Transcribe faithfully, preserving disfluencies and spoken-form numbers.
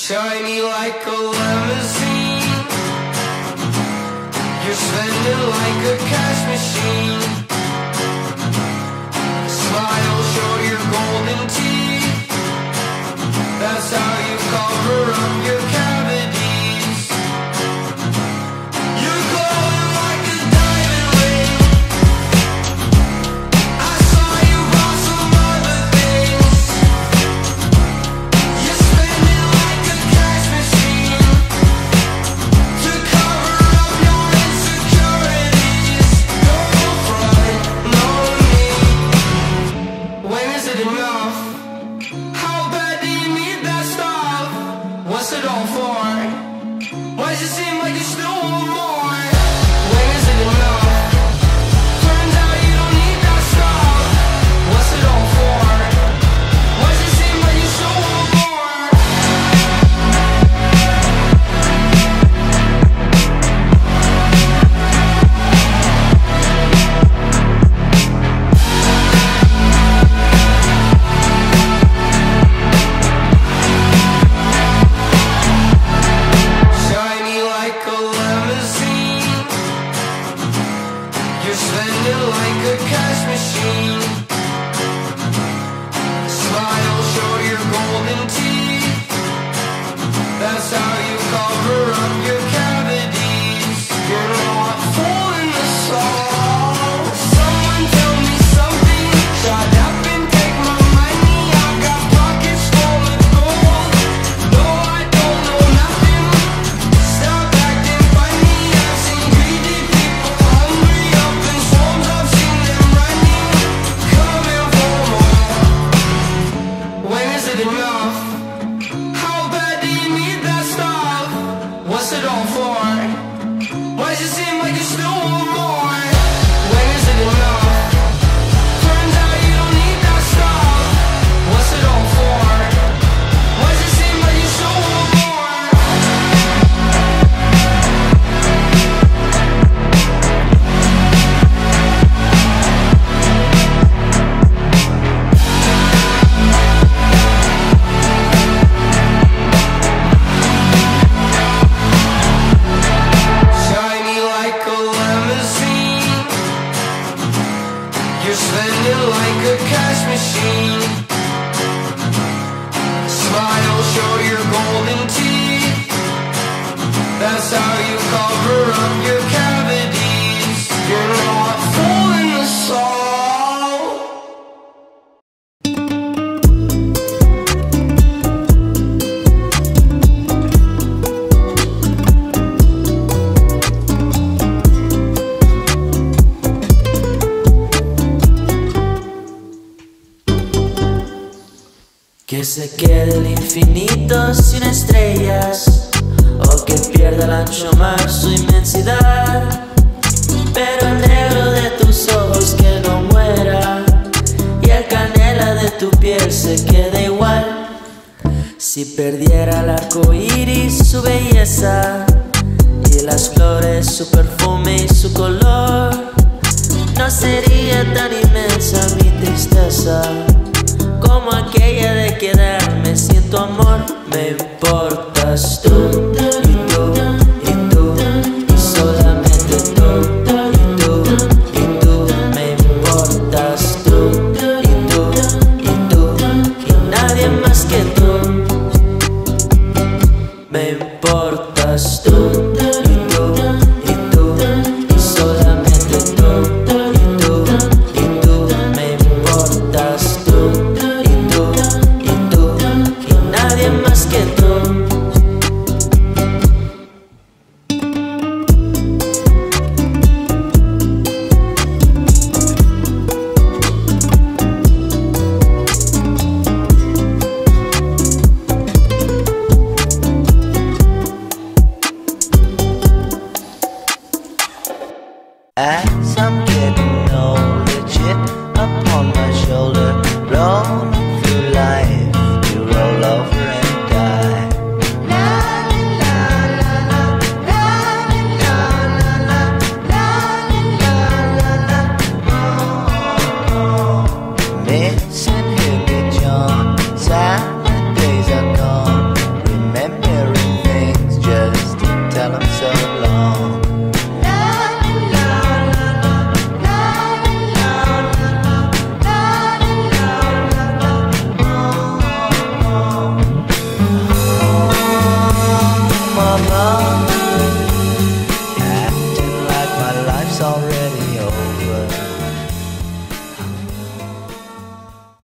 shiny like a limousine. You're spending like a cash machine. Smile, show your golden teeth. That's how you cover up your cavities. You're glowing like a diamond ring. I saw you bought some other things. You're spending like a cash machine to cover up your insecurities. Don't front, no need. When is it enough? How bad do you need that stuff? What's it all for? Why does it seem like you still want more? When is it enough? Turns out you don't need that stuff. What's it all for? Why does it seem like you still want more? Shiny like a limousine. You're spending like a cash machine. Smile, show your golden teeth. That's how you cover up your cavities. You're not fooling us all. Someone tell me something. Shut up and take my money. I got pockets full of gold. No, I don't know nothing. Stop acting funny. I've seen greedy people hungry up in swarms. I've seen them running, coming for more. When is it enough? How bad do you need that stuff? What's it all for? Why does it seem like you still want more? When is it enough? Turns out you don't need that stuff. What's it all for? Why does it seem like you still want more? Shiny like a limousine. You're spending like a cash machine. Smile, show your golden teeth. That's how you cover up your cavities. You're not fooling us all. Que se quede el infinito sin estrellas, o que pierda el ancho mar su inmensidad. Pero el negro de tus ojos que no muera, y el canela de tu piel se quede igual. Si perdiera el arco iris su belleza, y las flores su perfume y su color, no sería tan inmensa mi tristeza como aquella de quedarme sin tu amor. Me importas tú, y tú, y tú, y solamente tú, y tú, y tú. Me importas tú, y tú, y tú, y nadie más que tú. Me importas tú, y tú, y tú, y solamente tú, y tú, y tú. Me importas tú, y tú, y tú, y nadie más que tú. As I'm getting old, the chip upon my shoulder, rolling through life, you roll over and die. La la la la la la la la la la la la. Oh, missing Hilly John, sad days are gone. Remember life's already